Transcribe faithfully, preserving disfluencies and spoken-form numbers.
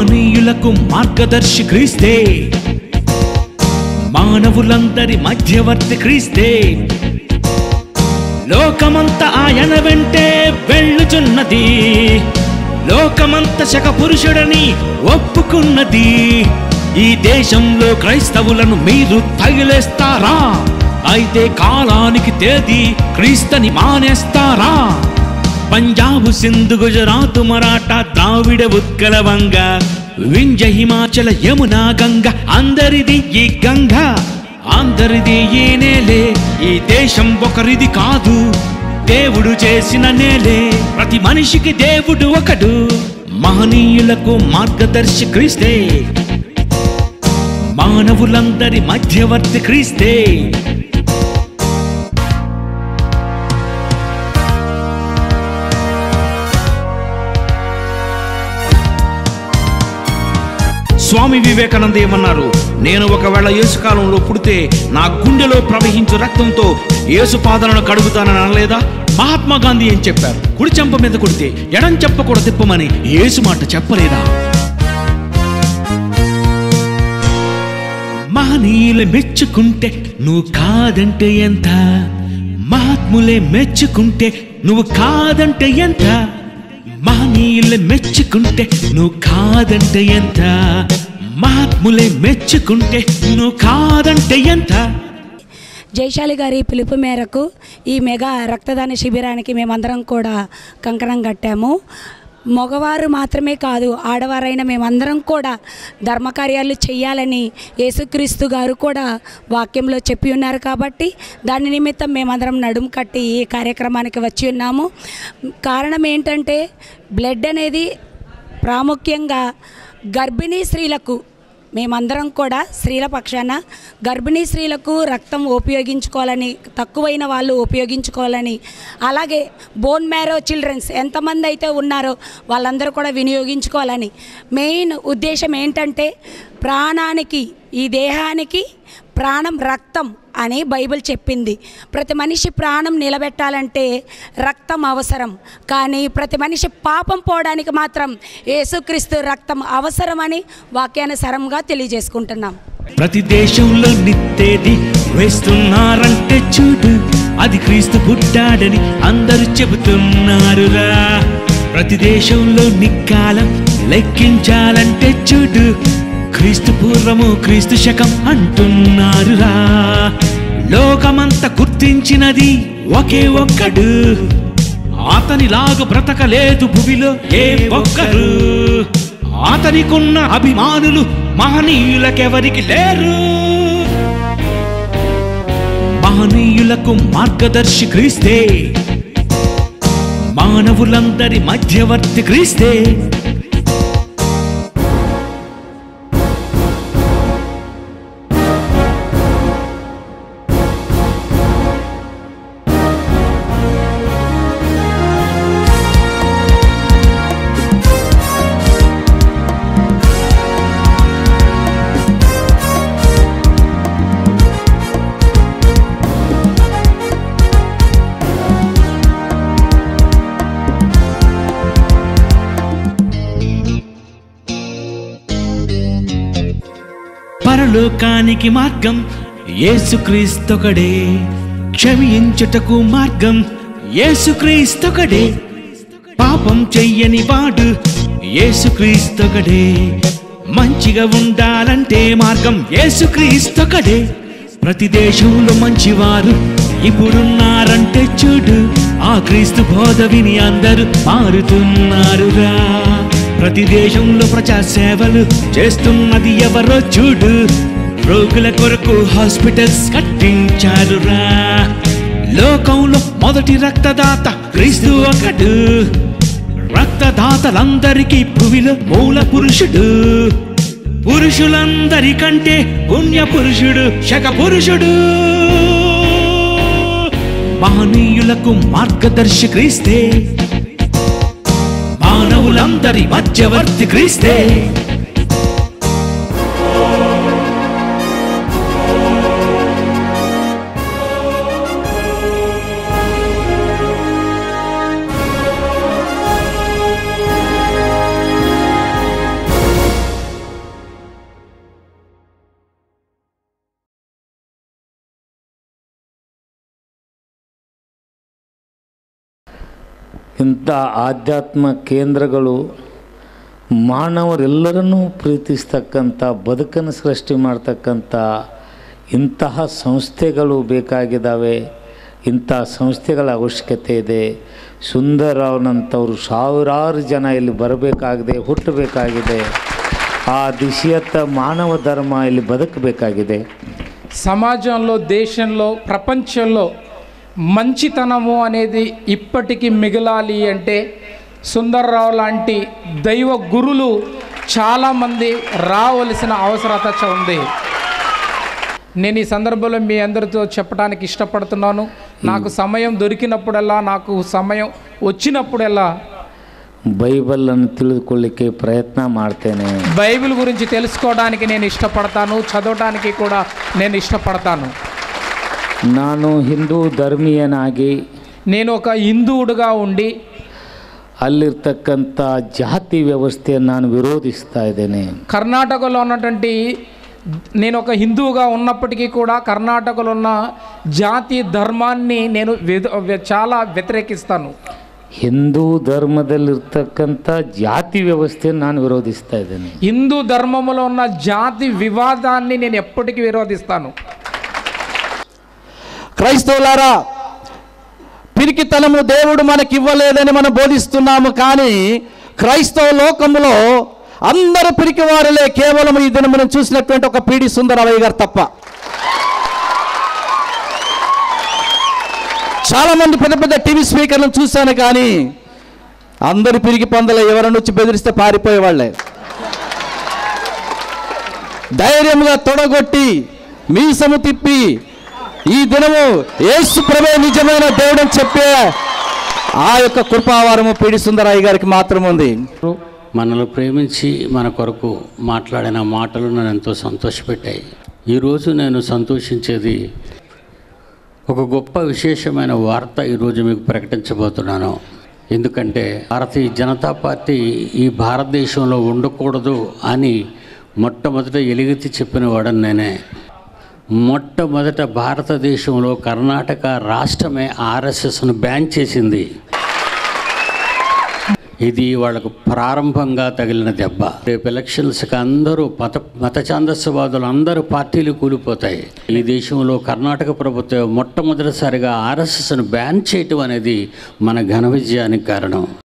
మహనీయులకు మార్గదర్శి క్రీస్తే, మానవులందరి మధ్యవర్తి క్రీస్తే. లోకమంతా ఆయన వెంటే వెళ్ళుచున్నది, లోకమంత శక పురుషుడని ఒప్పుకున్నది. ఈ దేశంలో క్రైస్తవులను మీరు తగిలేస్తారా? అయితే కాలానికి తేదీ క్రీస్తని మానేస్తారా? పంజాబు, సింధు, గుజరాత్, మరాఠా, ద్రావిడ, ఉత్కల, వంగ, వింజ, హిమాచల, యమున, గంగ, అందరిది ఈ గంగ, అందరిది ఈ నేలే. ఈ దేశం ఒకరిది కాదు, దేవుడు చేసిన నేలే. ప్రతి మనిషికి దేవుడు ఒకడు, మహనీయులకు మార్గదర్శి క్రీస్తే, మానవులందరి మధ్యవర్తి క్రీస్తే. స్వామి వివేకానంద ఏమన్నారు? నేను ఒకవేళ యేసు కాలంలో పుడితే నా గుండెలో ప్రవహించు రక్తంతో యేసు పాదాలను కడుగుతానని అనలేదా? మహాత్మా గాంధీ ఏం చెప్పారు? కుడి చెంప మీద కొడితే ఎడం చెంప కూడా తిప్పమని యేసు మాట చెప్పలేదా? మహనీయులు మెచ్చుకుంటే నువ్వు కాదంటే ఎంత, మహాత్ములే మెచ్చుకుంటే నువ్వు కాదంటే ఎంత, మహనీయులే మెచ్చుకుంటే నువ్వు కాదంటే ఎంత, మహాత్ములే మెచ్చుకుంటే నువ్వు కాదంటే ఎంత. జైశాలి గారి పిలుపు మేరకు ఈ మెగా రక్తదాన శిబిరానికి మేమందరం కూడా కంకణం కట్టాము. మగవారు మాత్రమే కాదు, ఆడవారైన మేమందరం కూడా ధర్మకార్యాలు చేయాలని యేసుక్రీస్తు గారు కూడా వాక్యంలో చెప్పి ఉన్నారు. కాబట్టి దాని నిమిత్తం మేమందరం నడుము కట్టి ఈ కార్యక్రమానికి వచ్చి ఉన్నాము. కారణం ఏంటంటే బ్లడ్ అనేది ప్రాముఖ్యంగా గర్భిణీ స్త్రీలకు, మేమందరం కూడా స్త్రీల పక్షాన గర్భిణీ స్త్రీలకు రక్తం ఉపయోగించుకోవాలని, తక్కువైన వాళ్ళు ఉపయోగించుకోవాలని, అలాగే బోన్ మ్యారో చిల్డ్రన్స్ ఎంతమంది అయితే ఉన్నారో వాళ్ళందరూ కూడా వినియోగించుకోవాలని మెయిన్ ఉద్దేశం ఏంటంటే, ప్రాణానికి, ఈ దేహానికి ప్రాణం రక్తం అని బైబిల్ చెప్పింది. ప్రతి మనిషి ప్రాణం నిలబెట్టాలంటే రక్తం అవసరం, కానీ ప్రతి మనిషి పాపం పోవడానికి మాత్రం యేసుక్రీస్తు రక్తం అవసరమని వాక్యానుసారంగా తెలియజేసుకుంటున్నాం. ప్రతి దేశంలో నిత్తేది వేస్తున్నారంటే చూడు, అది క్రీస్తు పుట్టాడని అందరూ చెబుతున్నారురా. ప్రతి దేశంలో నిక్కాలం లెక్కించాలంటే చూడు, క్రీస్తు పూర్వము క్రీస్తు శకం అంటున్నారురా. లోకమంతా గుర్తించినది ఒకే ఒక్కడు, అతనిలాగా బ్రతకలేదు భూమిలో ఏ ఒక్కరు. అతనికున్న అభిమానులు మహనీయులకెవరికి లేరు. మహనీయులకు మార్గదర్శి క్రీస్తే, మానవులందరి మధ్యవర్తి క్రీస్తే. పరలోకానికి మార్గం యేసుక్రీస్తొకడే, క్షమించుటకు మార్గం యేసుక్రీస్తొకడే, పాపం చెయ్యని వాడు యేసుక్రీస్తొకడే, మంచిగా ఉండాలంటే మార్గం యేసుక్రీస్తొకడే. ప్రతి దేశంలో మంచివారు ఇప్పుడున్నారంటే చూడు, ఆ క్రీస్తు బోధ విని అందరూ మారుతున్నారురా. ప్రతి దేశంలో ప్రజా సేవలు చేస్తున్నది ఎవరో చూడు, రోగుల కొరకు హాస్పిటల్స్ కట్టించారురా. లోకంలో మొదటి రక్తదాత క్రీస్తు ఒకడు, రక్తదాతలందరికీ భూమిలో మూల పురుషుడు. పురుషులందరికంటే పుణ్య పురుషుడు, శక పురుషుడు. మహనీయులకు మార్గదర్శి క్రీస్తే, మానవులందరి మధ్యవర్తి క్రీస్తే. ಇಂಥ ಆಧ್ಯಾತ್ಮ ಕೇಂದ್ರಗಳು ಮಾನವರೆಲ್ಲರನ್ನೂ ಪ್ರೀತಿಸ್ತಕ್ಕಂಥ ಬದುಕನ್ನು ಸೃಷ್ಟಿ ಮಾಡ್ತಕ್ಕಂಥ ಇಂತಹ ಸಂಸ್ಥೆಗಳು ಬೇಕಾಗಿದ್ದಾವೆ. ಇಂಥ ಸಂಸ್ಥೆಗಳ ಅವಶ್ಯಕತೆ ಇದೆ. ಸುಂದರರಾವ್ನಂಥವ್ರು ಸಾವಿರಾರು ಜನ ಇಲ್ಲಿ ಬರಬೇಕಾಗಿದೆ, ಹುಟ್ಟಬೇಕಾಗಿದೆ. ಆ ದಿಶೆಯತ್ತ ಮಾನವ ಧರ್ಮ ಇಲ್ಲಿ బతకಬೇಕಾಗಿದೆ. సమాజంలో, దేశంలో, ప్రపంచంలో మంచితనము అనేది ఇప్పటికీ మిగలాలి అంటే సుందర్రావు లాంటి దైవ గురులు చాలామంది రావలసిన అవసరత ఉంది. నేను ఈ సందర్భంలో మీ అందరితో చెప్పడానికి ఇష్టపడుతున్నాను. నాకు సమయం దొరికినప్పుడల్లా, నాకు సమయం వచ్చినప్పుడల్లా బైబిల్ను తెలుసుకొలికే ప్రయత్న ಮಾಡ್ತೇನೆ. బైబిల్ గురించి తెలుసుకోవడానికి నేను ఇష్టపడతాను, చదవడానికి కూడా నేను ఇష్టపడతాను. ನಾನು ಹಿಂದೂ ಧರ್ಮೀಯನಾಗಿ, నేను ఒక హిందువుడుగా ఉండి ಅಲ್ಲಿರ್ತಕ್ಕಂಥ ಜಾತಿ ವ್ಯವಸ್ಥೆಯನ್ನು ನಾನು ವಿರೋಧಿಸ್ತಾ ಇದ್ದೇನೆ. కర్ణాటకలో ఉన్నటువంటి, నేను ఒక హిందువుగా ఉన్నప్పటికీ కూడా కర్ణాటకలో ఉన్న జాతి ధర్మాన్ని నేను చాలా వ్యతిరేకిస్తాను. ಹಿಂದೂ ಧರ್ಮದಲ್ಲಿರ್ತಕ್ಕಂಥ ಜಾತಿ ವ್ಯವಸ್ಥೆಯನ್ನು ನಾನು ವಿರೋಧಿಸ್ತಾ ಇದ್ದೇನೆ. హిందూ ధర్మములో ఉన్న జాతి వివాదాన్ని నేను ఎప్పటికీ విరోధిస్తాను. క్రైస్తవులారా, పిరికితనము దేవుడు మనకి ఇవ్వలేదని మనం బోధిస్తున్నాము. కానీ క్రైస్తవ లోకములో అందరూ పిరికివారులే, కేవలం ఈ దినం మనం చూసినటువంటి ఒక పీడి సుందరరావు గారు తప్ప. చాలామంది పెద్ద పెద్ద టీవీ స్పీకర్లను చూశాను, కానీ అందరూ పిరిగి పొందలే. ఎవరైనా వచ్చి బెదిరిస్తే పారిపోయేవాళ్ళే. ధైర్యంగా తొడగొట్టి మీసము తిప్పి ఈ దినము యేసు ప్రభువే నిజమైన దేవుడని చెప్పే ఆ యొక్క కృపావారము పీడి సుందరరావు గారికి మాత్రం ఉంది. మనల్ని ప్రేమించి మన కొరకు మాట్లాడిన మాటలు నన్ను ఎంతో సంతోషపెట్టాయి. ఈరోజు నేను సంతోషించేది ఒక గొప్ప విశేషమైన వార్త ఈరోజు మీకు ప్రకటించబోతున్నాను. ఎందుకంటే భారతీయ జనతా పార్టీ ఈ భారతదేశంలో ఉండకూడదు అని మొట్టమొదట ఎలుగెత్తి చెప్పిన వాడని నేనే. మొట్టమొదట భారతదేశంలో కర్ణాటక రాష్ట్రమే ఆర్ఎస్ఎస్ను బ్యాన్ చేసింది. ఇది వాళ్ళకు ప్రారంభంగా తగిలిన దెబ్బ. రేపు ఎలక్షన్స్కి అందరూ మత మత ఛాందస్యవాదులు అందరూ పార్టీలు కూలిపోతాయి. ఈ దేశంలో కర్ణాటక ప్రభుత్వం మొట్టమొదటిసారిగా ఆర్ఎస్ఎస్ను బ్యాన్ చేయటం అనేది మన ఘన విజయానికి కారణం.